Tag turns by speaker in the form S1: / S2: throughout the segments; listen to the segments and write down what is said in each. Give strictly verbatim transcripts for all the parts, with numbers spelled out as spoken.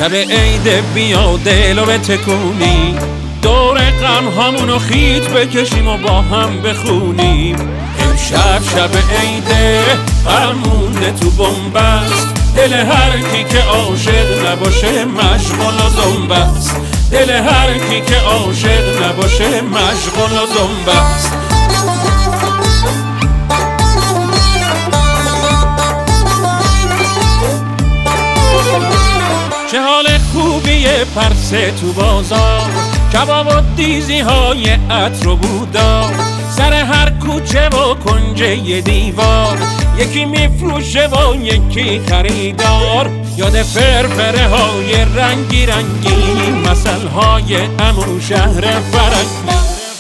S1: شب عید بیا دلو بتکونیم، دور غم همونو خیت بکشیم و با هم بخونیم. امشب شب عیده فرمونده تو بنبست، دل هر کی که عاشق نباشه مشغول و زنبست. دل هر کی که عاشق نباشه مشغول و زنبست. چه حال خوبیه پرسه تو بازار، کباب و دیزی های عطر و بودار. سر هر کوچه و کنجه ی دیوار یکی میفروشه و یکی خریدار. یاد فرفره های رنگی رنگی، مثل های امو شهر فرنگی.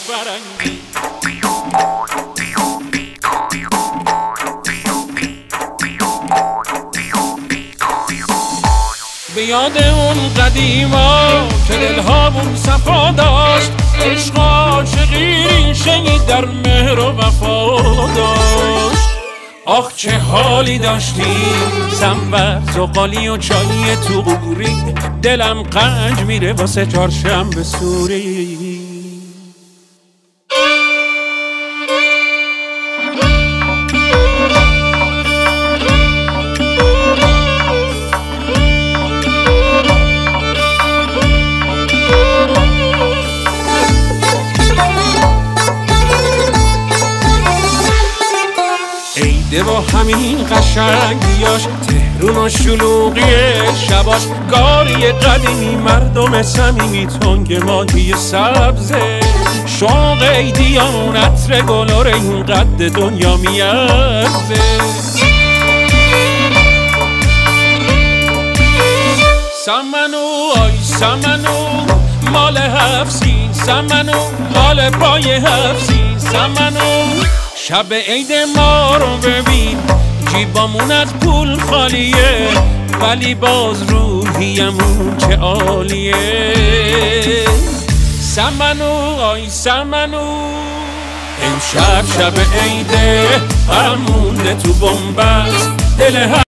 S1: به یاد اون قدیما که دلهامون صفا داشت، عشق عاشقی ریشه‌ای در مهر و وفا داشت. آخ چه حالی داشتیم، سنبرز و قالی و چای تو قوری، دلم قنج میره واسه چهارشنبه سوری. عیده با همین قشنگیاش، تهرون و شلوغی شباش، گاری قدیمی مردم صمیمی، تنگ ماهی سبزه، شوق عیدیان عطر گلار این قد دنیا میارزه. سمنو آی سمنو مال هفسین، سمنو مال پای هفسین، سمنو شب عید ما رو ببین، جیبامون از پول خالیه، ولی باز روحیمون چه عالیه. سمنو آی سمنو امشب شب عیده فرمونده تو بنبست، دل